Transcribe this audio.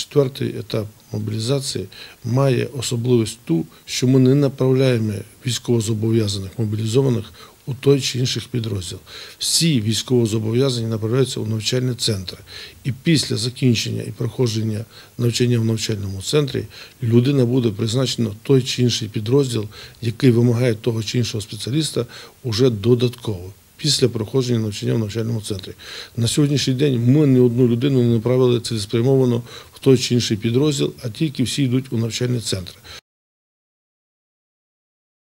4-й етап мобілізації має особливість ту, що ми не направляємо військовозобов'язаних мобілізованих у той чи інший підрозділ. Всі військовозобов'язані направляються у навчальні центри. І після закінчення і проходження навчання в навчальному центрі людина буде призначена в той чи інший підрозділ, який вимагає того чи іншого спеціаліста уже додатково, після проходження навчання в навчальному центрі. На сьогоднішній день ми ні одну людину не направили цілеспрямовано в той чи інший підрозділ, а тільки всі йдуть у навчальні центри.